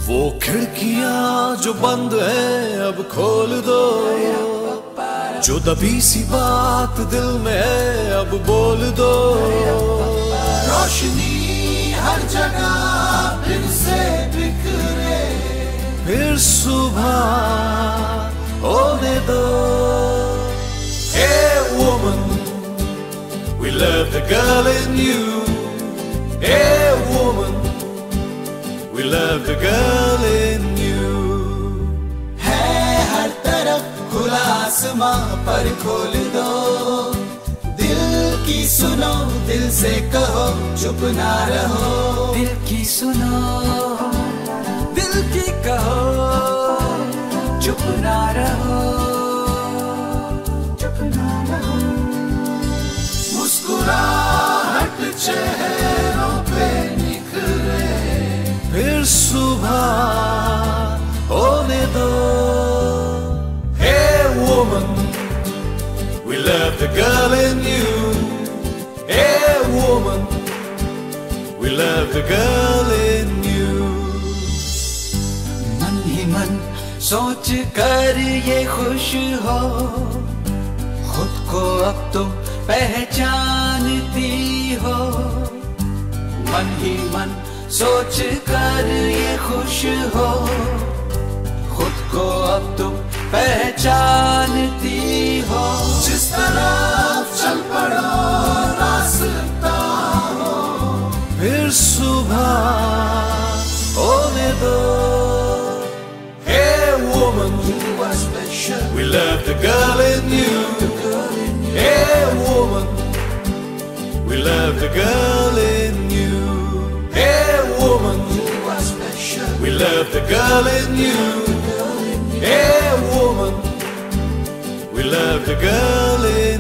वो खिड़कियां जो बंद है अब खोल दो, जो दबी सी बात दिल में है अब बोल दो। रोशनी हर जगह फिर से बिखरे, फिर सुबह होने दो। Hey woman, we love the girl in you. Hey woman, we love the girl in you. है हर तरफ खुला आसमां पर खोल दो, दिल की सुनो दिल से कहो चुप ना रहो। दिल की सुनो दिल की कहो चुप ना रहो, चुप ना रहो। मुस्कुराहट चेहरों पे निखरे, फिर सुबह होने दो। Hey woman, we love the girl in you. Hey woman, we love the girl in you. मन ही मन सोच कर ये खुश हो, खुद को अब तुम पहचानती हो। मन ही मन सोच कर ये खुश हो, खुद को अब तुम पहचानती हो। जिस तरफ चल पड़ो रास्ता हो, फिर सुबह होने दो। Hey woman, you are special, we love the girl in you. Hey woman, we love the girl in you. Hey woman, you are special, we love the girl in you. Hey woman, we love the girl in you.